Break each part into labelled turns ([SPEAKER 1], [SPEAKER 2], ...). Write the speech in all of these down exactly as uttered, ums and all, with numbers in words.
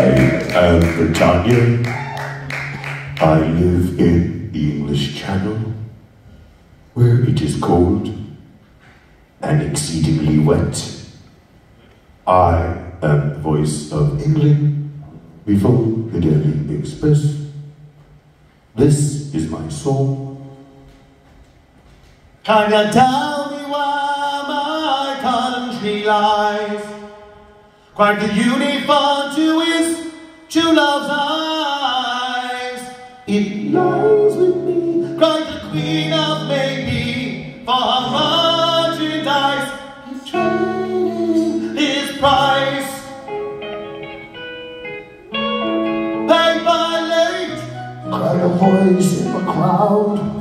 [SPEAKER 1] am Britannia. I live in the English Channel, where it is cold and exceedingly wet. I am the voice of England before the Daily Express. This is my song.
[SPEAKER 2] Can you tell me where my country lies? Quite the uniform to his true love's eyes. It lies with me, cried the Queen of Maybe, for her merchandise, his training, his price. Paid by late,
[SPEAKER 1] Cried a voice in the crowd.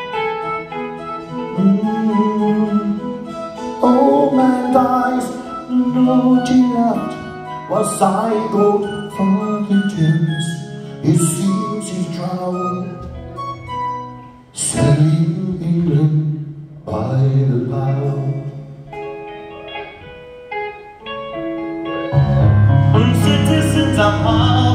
[SPEAKER 1] Mm. Old man dies, no tea left. Was I go fucking Thames? It seems he's drowned, selling England by the pound.
[SPEAKER 2] And citizens of